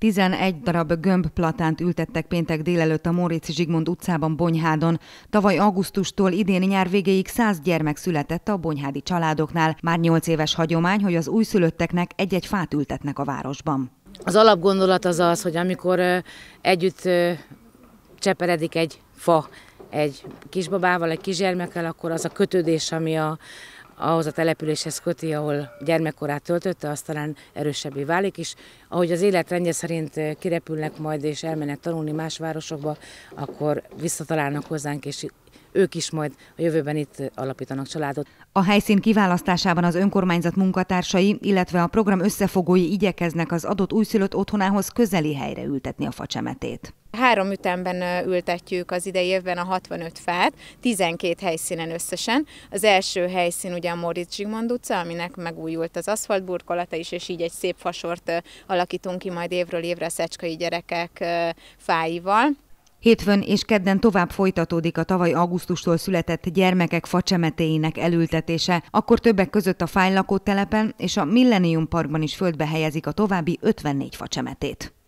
11 darab gömbplatánt ültettek péntek délelőtt a Móricz Zsigmond utcában Bonyhádon. Tavaly augusztustól idén nyár végéig 100 gyermek született a bonyhádi családoknál. Már 8 éves hagyomány, hogy az újszülötteknek egy-egy fát ültetnek a városban. Az alapgondolat az, hogy amikor együtt cseperedik egy fa egy kisbabával, egy kisgyermekkel, akkor az a kötődés, ami ahhoz a településhez köti, ahol gyermekkorát töltötte, az talán erősebbé válik is. Ahogy az életrendje szerint kirepülnek majd és elmennek tanulni más városokba, akkor visszatalálnak hozzánk, és ők is majd a jövőben itt alapítanak családot. A helyszín kiválasztásában az önkormányzat munkatársai, illetve a program összefogói igyekeznek az adott újszülött otthonához közeli helyre ültetni a facsemetét. 3 ütemben ültetjük az idei évben a 65 fát, 12 helyszínen összesen. Az első helyszín ugye a Móricz Zsigmond utca, aminek megújult az aszfaltburkolata is, és így egy szép fasort alakítunk ki majd évről évre a szecskai gyerekek fáival. Hétfőn és kedden tovább folytatódik a tavaly augusztustól született gyermekek facsemetéinek elültetése, akkor többek között a Fájl lakótelepen és a Millennium Parkban is földbe helyezik a további 54 facsemetét.